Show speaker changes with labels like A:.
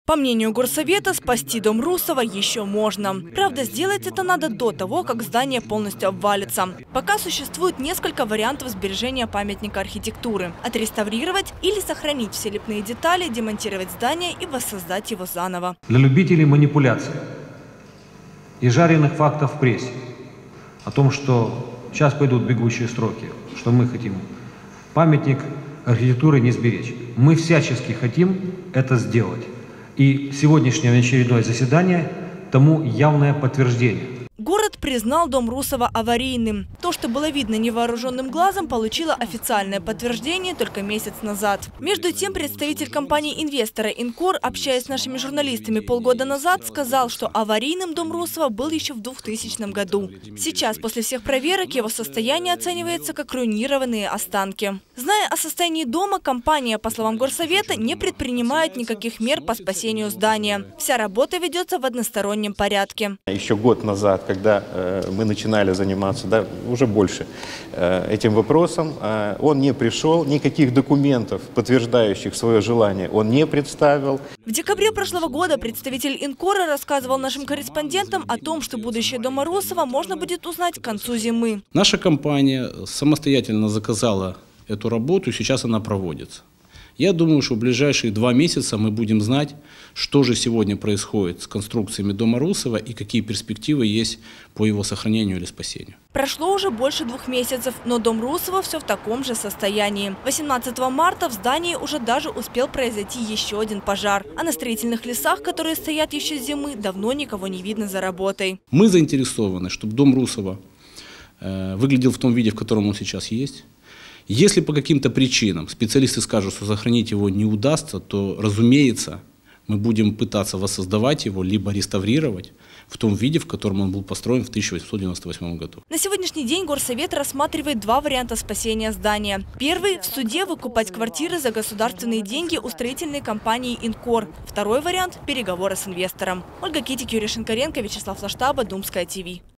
A: По мнению горсовета, спасти дом Русова еще можно. Правда, сделать это надо до того, как здание полностью обвалится. Пока существует несколько вариантов сбережения памятника архитектуры. Отреставрировать или сохранить все лепные детали, демонтировать здание и воссоздать его заново.
B: Для любителей манипуляций и жареных фактов в прессе о том, что сейчас пойдут бегущие строки, что мы хотим памятник архитектуры не сберечь. Мы всячески хотим это сделать. И сегодняшнее очередное заседание тому явное подтверждение.
A: Город признал дом Русова аварийным. То, что было видно невооруженным глазом, получило официальное подтверждение только месяц назад. Между тем, представитель компании-инвестора «Инкор», общаясь с нашими журналистами полгода назад, сказал, что аварийным дом Русова был еще в 2000 году. Сейчас, после всех проверок, его состояние оценивается как руинированные останки. Зная о состоянии дома, компания, по словам горсовета, не предпринимает никаких мер по спасению здания. Вся работа ведется в одностороннем порядке.
C: Еще год назад, когда мы начинали заниматься, да, уже больше этим вопросом, он не пришел, никаких документов, подтверждающих свое желание, он не представил.
A: В декабре прошлого года представитель «Инкора» рассказывал нашим корреспондентам о том, что будущее дома Русова можно будет узнать к концу зимы.
D: Наша компания самостоятельно заказала эту работу, сейчас она проводится. Я думаю, что в ближайшие 2 месяца мы будем знать, что же сегодня происходит с конструкциями дома Русова и какие перспективы есть по его сохранению или спасению.
A: Прошло уже больше 2 месяцев, но дом Русова все в таком же состоянии. 18 марта в здании уже даже успел произойти еще один пожар. А на строительных лесах, которые стоят еще с зимы, давно никого не видно за работой.
D: Мы заинтересованы, чтобы дом Русова выглядел в том виде, в котором он сейчас есть. Если по каким-то причинам специалисты скажут, что сохранить его не удастся, то, разумеется, мы будем пытаться воссоздавать его, либо реставрировать в том виде, в котором он был построен в 1898 году.
A: На сегодняшний день горсовет рассматривает 2 варианта спасения здания. Первый – в суде выкупать квартиры за государственные деньги у строительной компании «Инкор». Второй вариант – переговоры с инвестором. Ольга Китик, Юрий Шинкаренко, Вячеслав Лаштаба, Думская ТВ.